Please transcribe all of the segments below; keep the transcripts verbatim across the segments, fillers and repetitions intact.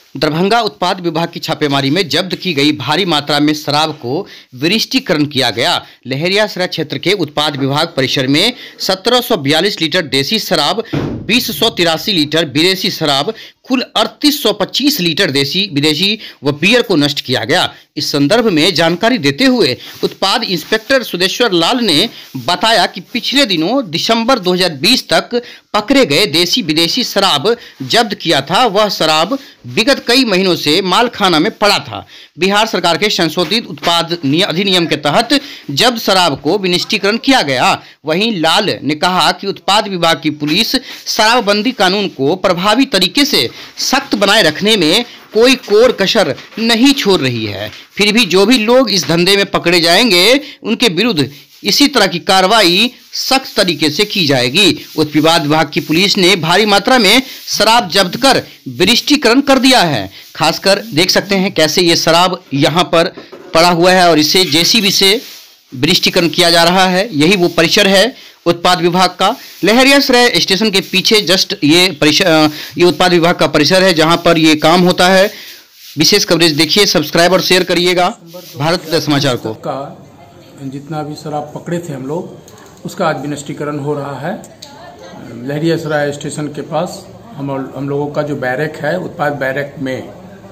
दरभंगा उत्पाद विभाग की छापेमारी में जब्त की गई भारी मात्रा में शराब को विनिष्टीकरण किया गया। लहरियासराय क्षेत्र के उत्पाद विभाग परिसर में सत्रह सौ बयालीस लीटर देसी शराब, बीस सौ तिरासी लीटर विदेशी शराब, कुल अड़तीस सौ पच्चीस लीटर देसी विदेशी व बियर को नष्ट किया गया। इस संदर्भ में जानकारी देते हुए उत्पाद इंस्पेक्टर सुदेश्वर लाल ने बताया कि पिछले दिनों दिसंबर दो हज़ार बीस तक पकड़े गए देसी विदेशी शराब जब्त किया था। वह शराब विगत कई महीनों से मालखाना में पड़ा था। बिहार सरकार के संशोधित उत्पाद अधिनियम के तहत जब्त शराब को विनिष्टीकरण किया गया। वहीं लाल ने कहा कि उत्पाद विभाग की पुलिस शराबबंदी कानून को प्रभावी तरीके से सख्त बनाए रखने में कोई कोर कसर नहीं छोड़ रही है। फिर भी जो भी लोग इस धंधे में पकड़े जाएंगे उनके विरुद्ध इसी तरह की कार्रवाई सख्त तरीके से की जाएगी। उत्पाद विभाग की पुलिस ने भारी मात्रा में शराब जब्त कर विनिष्टीकरण कर दिया है। खासकर देख सकते हैं कैसे ये शराब यहाँ पर पड़ा हुआ है और इसे जेसीबी से विनिष्टीकरण किया जा रहा है। यही वो परिसर है उत्पाद विभाग का। लहरियासराय स्टेशन के पीछे जस्ट ये परिसर, ये उत्पाद विभाग का परिसर है जहां पर ये काम होता है। विशेष कवरेज देखिए, सब्सक्राइब और शेयर करिएगा भारत समाचार को। का जितना भी शराब पकड़े थे हम लोग उसका आज विनिष्टीकरण हो रहा है। लहरियासराय स्टेशन के पास हम हम लोगों का जो बैरक है उत्पाद बैरक में,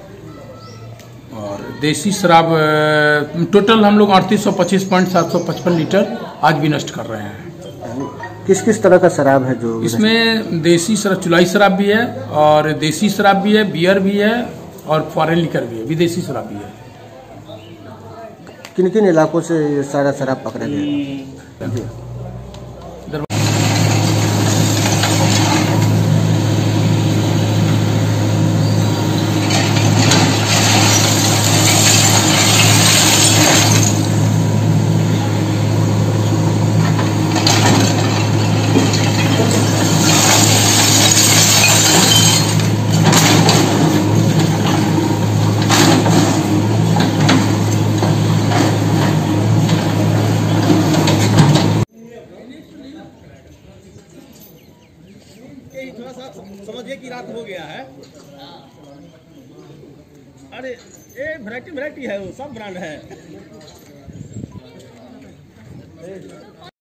और देसी शराब टोटल हम लोग अड़तीस सौ पच्चीस पॉइंट सात सौ पचपन लीटर आज भी नष्ट कर रहे हैं। किस किस तरह का शराब है जो इसमें? देसी शराब, चुलाई शराब भी है और देसी शराब भी है, बियर भी है और फॉरेन लिकर भी है, विदेशी शराब भी है। किन किन इलाकों से ये सारा शराब पकड़ा गया? थोड़ा सा समझिए कि रात हो गया है। अरे ये वैरायटी वैरायटी है, वो सब ब्रांड है।